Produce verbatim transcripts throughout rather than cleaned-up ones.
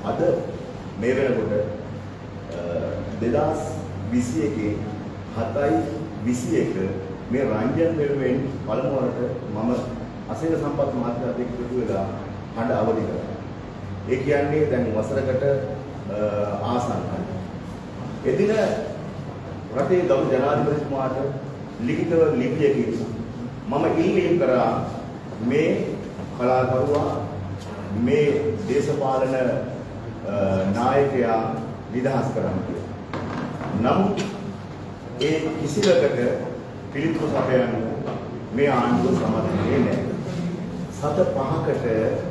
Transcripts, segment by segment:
අද මේ වෙනකොට දෙදාස් විසි එකේ හතයි විසි එක මේ රංජන් වෙනුවෙන් පළමු වරට මම අසේන සම්පත් මහත්මයාත් එක්ක එකතු වෙලා හඬ අවදි කරා. ඒ කියන්නේ දැන් වසරකට ආසන්නයි. එදින රටේ ගරු ජනාධිපතිතුමාට ලිඛිතව ලිපියකින් මම ඉල්ලීම් කරා මේ කලාකරුවා මේ දේශපාලන නායකයා නිදහස් කරන්න කියලා. නමුත් ඒ කිසිවකට පිළිතුරු සපයන්න මේ ආණ්ඩුව සමත් වෙන්නේ නැහැ. සත පහකට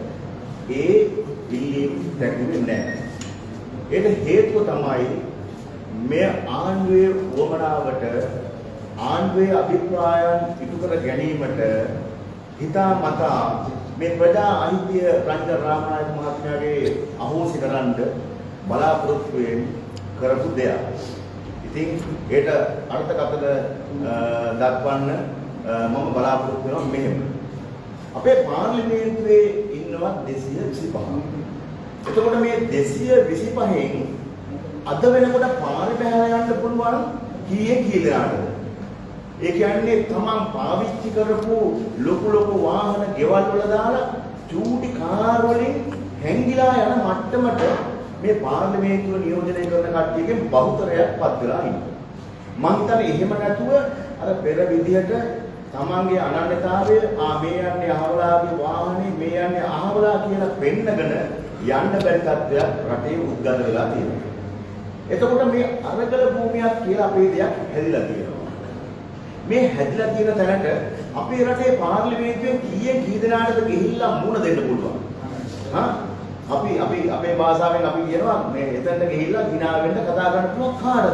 ඒ ඉල්ලීම් දැක්ුවේ නැහැ. ඒකට හේතුව තමයි මේ ආණ්ඩුවේ වමනාවට ආණ්ඩුවේ අභිප්‍රායන් ඉටු කර ගැනීමට හිතාමතා මේ ප්‍රජා අහිතිය රංජන් රාමනායක මහත්මයාගේ අහෝසි කරන්න බලාපොරොත්තු වෙන කරපු දෙයක්. ඉතින් ඒට අර්ථකථන දක්වන්න මම බලාපොරොත්තු වෙනවා මෙහෙම. අපේ පාර්ලිමේන්තුවේ ඉන්නවා දෙසිය විසිපහ. එතකොට මේ දෙසිය විසිපහෙන් අද වෙනකොට පාරේ බහැලා යන්න පුළුවන් කීයේ කී දෙනාටද? ඒ කියන්නේ තමන් පාවිච්චි කරපු ලොකු ලොකු වාහන ගෙවල් වල දාලා චූටි කාර් වලින් හැංගිලා යන මට්ටමට මේ පාර්ලිමේන්තුව නියෝජනය කරන කට්ටියකින් බහුතරයක් පත් වෙලා ඉන්නවා. මම හිතන්නේ එහෙම නැතුව අර පෙර විදිහට තමන්ගේ අනන්‍යතාවය ආ මේ යන්නේ අහවලාගේ වාහනේ මේ යන්නේ අහවලා කියලා පෙන්නගෙන යන්න බැරි තත්ත්වයක් රටේ උද්ගත වෙලා තියෙනවා. එතකොට මේ අරගල භූමියක් කියලා අපේ දෙයක් හැදිලා තියෙනවා. මේ හැදිලා තියෙන තැනට අපේ රටේ පාර්ලිමේන්තුවේ කීයේ කී දෙනාටද ගිහිල්ලා මුණ දෙන්න පුළුවන්. හා අපි අපි අපේ භාෂාවෙන් අපි කියනවා මේ එතනට ගිහිල්ලා hina වෙන්න කතා කරන්න පුළුවන් කාටද?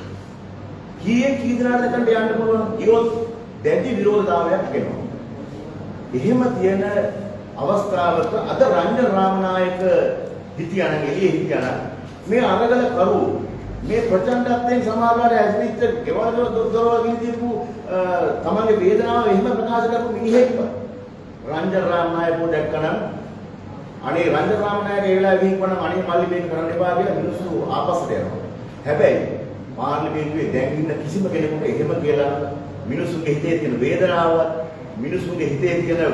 කීයේ කී දෙනාටද කන්ට යන්න පුළුවන්? ඊළොත් දැඩි විරෝධතාවයක් එනවා. එහෙම තියෙන අවස්ථාවක අද රංජන් රාමනායක හිටියනම් එළියේ හිටියනම් මේ අරගල කරු මේ ප්‍රචණ්ඩත්වයෙන් සමාජාට ඇස්මිච්ච ගෙවල් දොරවල් ගිහිදීපු තමන්ගේ වේදනාව එහෙම ප්‍රකාශ කරපු මිනිහෙක්ව රංජන් රාමනායකව දැක්කනම් අනේ රංජන් රාමනායක ඒ වෙලාවේ විහිපණ අනේ මල්ලි මේක කරන්න එපා කියලා මිනිස්සු ආපස්සට යනවා. හැබැයි පාර්ලිමේන්තුවේ දැන් ඉන්න කිසිම කෙනෙකුට එහෙම කියලා මිනිස්සුන්ගේ හිතේ තියෙන වේදනාවත් මිනිස්සුන්ගේ හිතේ තියෙන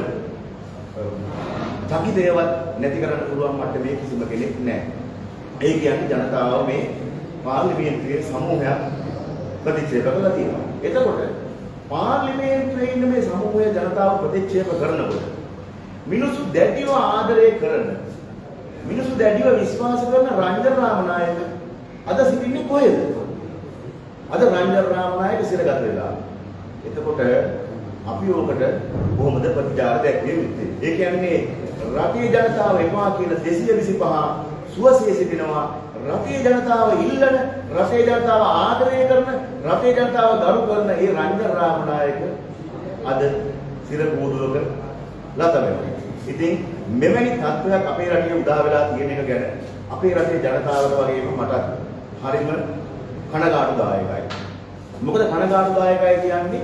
චකිතයවත් නැති කරන්න පුළුවන් මට්ටමේ කිසිම කෙනෙක් නැහැ. ඒ කියන්නේ ජනතාව මේ පාර්ලිමේන්තුවේ සමූහයක් ප්‍රතික්ෂේප කරලා තියෙනවා. එතකොට පාර්ලිමේන්තුවේ ඉන්න මේ සමූහය ජනතාව ප්‍රතික්ෂේප කරනකොට මිනිස්සු දැඩිව ආදරය කරන මිනිස්සු දැඩිව විශ්වාස කරන රංජන් රාමනායක අද සිටින්නේ කොහෙද? අද රංජන් රාමනායක සිරගත වෙලා. එතකොට අපි ඕකට කොහොමද ප්‍රතිචාර දැක්විය යුත්තේ? ඒ කියන්නේ රටේ ජනතාව එපා කියලා දෙසිය විසිපහ සුවසේ සිටිනවා. රටේ ජනතාව ඉල්ලන, රටේ ජනතාව ආදරය කරන, රටේ ජනතාව ගරු කරන ඒ රංජන් රාමනායක අද සිර කූඩුවක ලත වෙනවා. ඉතින් මෙවැනි තත්ත්වයක් අපේ රටේ උදා වෙලා තියෙන එක ගැන අපේ රටේ ජනතාවට වගේම මටත් හරිම කනගාටුදායකයි. මොකද කනගාටුදායකයි කියන්නේ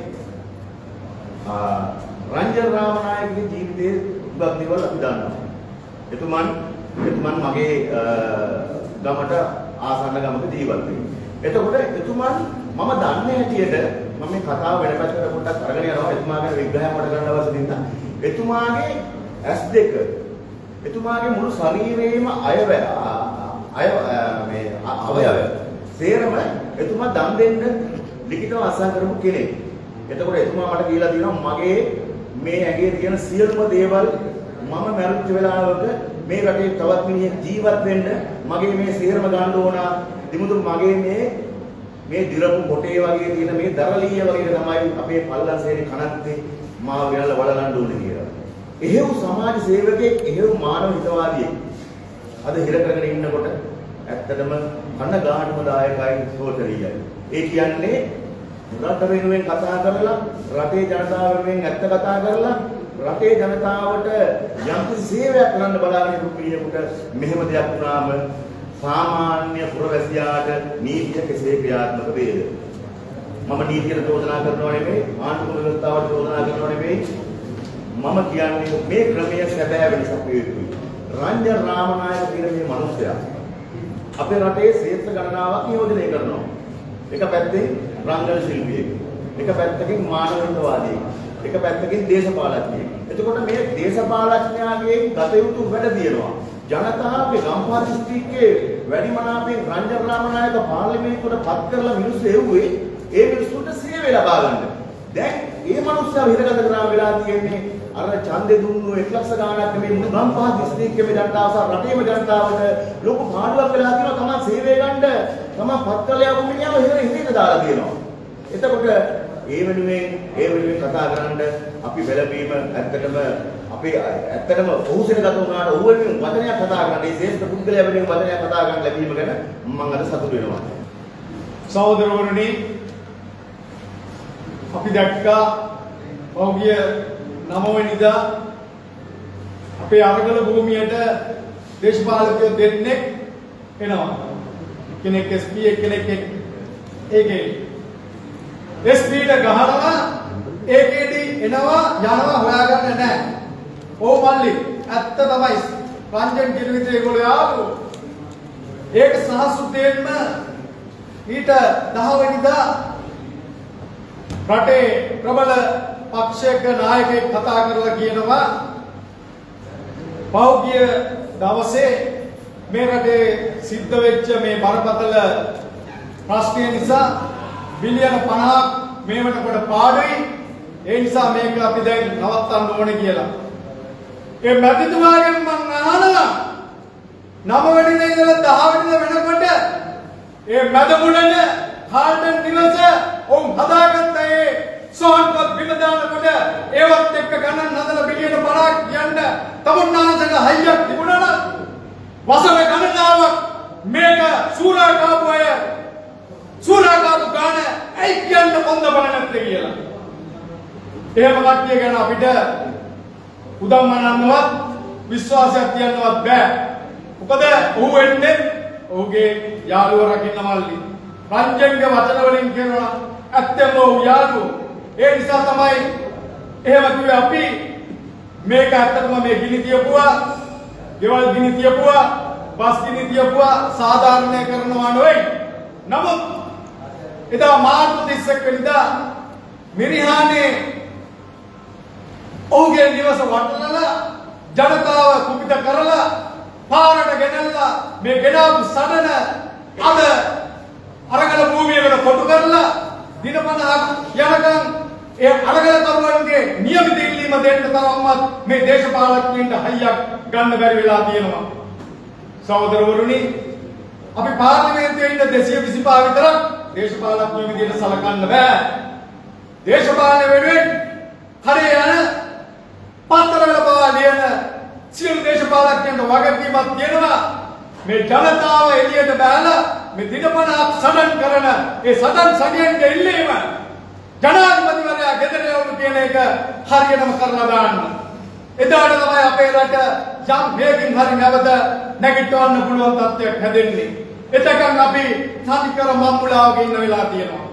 රංජන් රාමනායකගේ ජීවිතයේ උගත් දේවල් අපි දන්නවා. එතුමන් එතුමන් මගේ ගමට ආසන්න ගමක ජීවත් වෙන්නේ. එතකොට එතුමන් මම දන්නේ හැටියට මම මේ කතාව වෙන පැත්තකට පොඩ්ඩක් අරගෙන යනවා. එතුමාගේ විග්‍රහය මට ගන්න අවශ්‍ය නිසා එතුමාගේ ඇස් දෙක එතුමාගේ මුළු ශරීරයේම අයව අය මේ අවයව සේරම එතුමා දන් දෙන්න ලිඛිතව අසහන් කරපු කෙනෙක්. එතකොට එතුමා මට කියලා තියෙනවා මගේ මේ ඇඟේ තියෙන සියලුම දේවල් මම මැරුච්ච වෙලාවක මේ රටේ තවත් මිනිහෙක් ජීවත් වෙන්න මගේ මේ සියරම ගන්න ඕන. දිමුතු මගේ මේ මේ දිරපු කොටේ වගේ තියෙන මේ දරලිය වගේ තමයි අපේ පල්ලන්සේනේ කනත්තේ මාව ගෙනල්ලා වලලන්න ඕනේ කියලා. එහෙව් සමාජ සේවකයෙක්, එහෙව් මානව හිතවාදියෙක් අද හිර කරගෙන ඉන්නකොට ඇත්තටම කනගාටුදායකයි සෝතරියයි. ඒ කියන්නේ රට වෙනුවෙන් කතා කරලා රටේ ජනතාව වෙනුවෙන් ඇත්ත කතා කරලා රටේ ජනතාවට යම්කිසි සේවයක් කරන්න බලාගෙන ඉන්න කෙනෙකුට මෙහෙම දෙයක් වුණාම සාමාන්‍ය පුරවැසියාට නීතිය කෙසේ ක්‍රියාත්මක වේද? මම නීතියට චෝදනා කරනව නෙමෙයි, ආණ්ඩුක්‍රම ව්‍යවස්ථාවට චෝදනා කරනව නෙමෙයි. මම කියන්නේ මේ ක්‍රමය සැබෑ වෙනසක් වේ යුතුයි. රංජන් රාමනායක කියන මේ මිනිසයා අපේ රටේ ක්ෂේත්‍ර ගණනාවක් නියෝජනය කරනවා. එක පැත්තෙන් රංගන ශිල්පියෙක්, එක පැත්තකින් මානවිකවාදියෙක්, එක පැත්තකින් දේශපාලඥයෙක්. එතකොට මේ දේශපාලඥයාගේ ගත යුතු වැඩ තියෙනවා. ජනතාවගේ ගම්පහ දිස්ත්‍රික්කයේ වැඩිමනාපෙන් රංජන් රාමනායක පාර්ලිමේන්තුවට පත් කරලා මිනිස්සු එව්වේ ඒ මිනිස්සුන්ට සේවය ලබා ගන්න. දැන් මේ මිනිස්සුන්ව හිරගත කරා වෙලා තියෙන්නේ අර ඡන්දේ දුන්නු එක ලක්ෂ ගාණක් මේ මුළු ගම්පහ දිස්ත්‍රික්කයේ ජනතාව සහ රටේම ජනතාවට ලොකු පාඩුවක් වෙලා තියෙනවා. තමන් සේවය ගන්න තමන් පත් කරලා යපු මිනිහව හිර හිරේට දාලා තියෙනවා. එතකොට ඒ වෙනුවෙන් ඒ වෙනුවෙන් කතා කරන්න අපි වැළපීම ඇත්තටම අපේ ඇත්තටම ඔහුසෙට ගත වුණාට ඔහු වෙනුවෙන් වචනයක් කතා කරන්න මේ ශ්‍රේෂ්ඨ පුද්ගලයා වෙනුවෙන් වචනයක් කතා කරන්න ලැබීම ගැන මම අද සතුටු වෙනවා. සහෝදරවරුනි, අපි දැක්කා ඔහුගේ නව වෙනිදා අපේ අරගල භූමියට දේශපාලකයෝ දෙන්නෙක් එනවා. කෙනෙක් එස් පී කෙනෙක් ඒකේ එස් පීට ගහනවා ඒකේදී එනවා යනවා හොයාගන්න නැහැ. ඕ මල්ලි ඇත්ත තමයි. රංජන් කියන විදිහේ ඒගොල්ලෝ ආවෝ. ඒක සහසුතේන්ම ඊට දහ වෙනිදා රටේ ප්‍රබල පක්ෂයක නායකයෙක් කතා කරලා කියනවා පෞද්ගලික දවසේ මේ රටේ සිද්ධ වෙච්ච මේ බරපතල ප්‍රශ්නය නිසා බිලියන පනහක් මේ වෙනකොට පාඩුයි. ඒ නිසා මේක අපි දැන් නවත්තන්න ඕනේ කියලා. ඒ මැතිතුමාගෙන් මම අහනවා නව වෙනිදා ඉඳලා දහ වෙනිදා වෙනකොට ඒ මැදමුණන කාල්ටන් නිවස ඔවුන් හදාගත්ත ඒ සෝන්පත් බිම දානකොට ඒවත් එක්ක ගණන් හදලා බිලියන පනහක් යන්න තමුන්නාන්සේට හයියක් තිබුණා නම් වසර ගණනාවක් මේක සූරා කාපු අය සූරා කාපු ගාන ඇයි කියන්න කොන්ද බල නැත්තේ කියලා. එහෙම කට්ටිය ගැන අපිට උදම්මනන්නවත් විශ්වාසයක් තියන්නවත් බෑ. මොකද ඌ වෙන්නේ ඔහුගේ යාළුවා රකින්න මල්ලි. රංජන්ගේ වචන වලින් කියනවා ඇත්තම ඌ යාළුවෝ. ඒ නිසා තමයි එහෙම කිව්වේ අපි මේක ඇත්තටම මේ ගිනි තියපුවා, ගෙවල් ගිනි තියපුවා, බස් ගිනි තියපුවා සාධාරණය කරනවා නෙවෙයි. නමුත් එදා මාර්තු තිස් එක් වෙනිදා මිරිහානේ ඔහුගේ නිවස වටලලා ජනතාව කුපිත කරලා පාරට ගෙනල්ලා මේ ගෙනාවු සඩන අද අරගල භූමියකට කොටු කරලා දින පනහක් යනකම් ඒ අරගල කරුවන්ගේ නියමිත ඉල්ලීම දෙන්න තරම්වත් මේ දේශපාලකයන්ට හයියක් ගන්න බැරි වෙලා තියෙනවා. සහෝදරවරුනි, අපි පාර්ලිමේන්තුවේ ඉන්න දෙසිය විසිපහ විතරක් දේශපාලකයෝ විදිහට සලකන්න බෑ. දේශපාලන වෙනුවෙන් හරිය යන පත්තරවල පවා ලියන සියලු දේශපාලකයන්ට වගකීමක් තියෙනවා. මේ ජනතාව එළියට බැලලා මේ දින පනහක් සටන් කරන ඒ සටන් සගයන්ගේ ඉල්ලීම ජනාධිපතිවරයා ගෙදර යවුණු කියන එක හරියටම කරලා දාන්න. එදාට තමයි අපේ රට යම් මේකින් හරි නැවත නැගිටවන්න පුළුවන් තත්ත්වයක් හැදෙන්නේ. එතකන් අපි තනිකර මම්මුලාවක ඉන්න වෙලා තියෙනවා.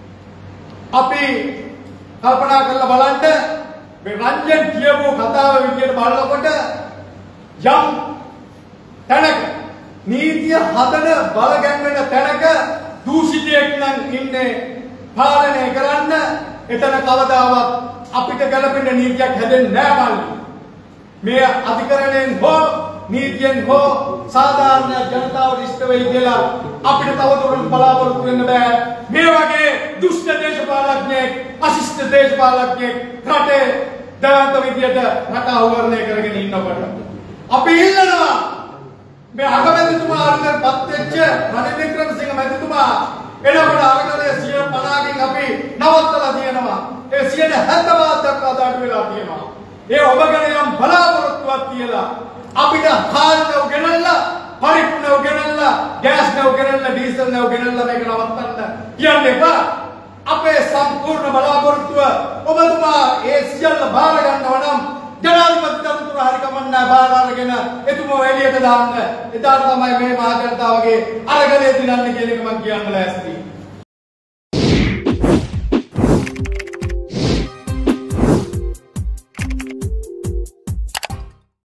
අපි කල්පනා කරලා බලන්න මේ රංජන් කියපු කතාව විදියට බලනකොට යම් තැනක නීතිය හදන බල ගැන්වෙන තැනක දූෂිතයෙක් නම් ඉන්නේ පාලනය කරන්න. එතන කවදාවත් අපිට ගැලපෙන නීතියක් හැදෙන්නේ නැහැ මල්ලි. මේ අධිකරණයෙන් හෝ නීතියෙන් හෝ සාධාරණ ජනතාවට ඉෂ්ට වෙයි කියලා අපිට තවදුරටත් බලාපොරොත්තු වෙන්න බෑ. මේ වගේ දුෂ්ට දේශපාලඥයෙක්, අශිෂ්ට දේශපාලඥයෙක් රටේ දායක විදියට රට අවවරණය කරගෙන ඉන්නකොට අපි ඉල්ලනවා මේ අගමැතිතුමා අරගෙන පත් වෙච්ච රනිල් වික්‍රමසිංහ මැතිතුමා එනකොට අරගලේ සියයට පනහකින් අපි නවත්තලා තියෙනවා. ඒ සියයට හැත්තෑ දක්වා දාට වෙලා තියෙනවා. ඒ ඔබගෙන යම් බලාපොරොත්තුවක් තියලා අපිට හාල් නැව ගෙනල්ලා, පරිප්පු නැව ගෙනල්ලා, ගෑස් නැව ගෙනල්ලා, ඩීසල් නැව ගෙනල්ලා මේක නවත්තන්න කියන්න එපා. අපේ සම්පූර්ණ බලාපොරොත්තුව ඔබතුමා ඒ සියල්ල බාර ගන්නවා නම් ජනාධිපති දතුර හරි කමන්න බාර අරගෙන එතුමෝ එළියට දාන්න. එදාට තමයි මේ මහ ජනතාවගේ අරගලේ දිනන්න කියන එක මම කියන්න ලෑස්ති.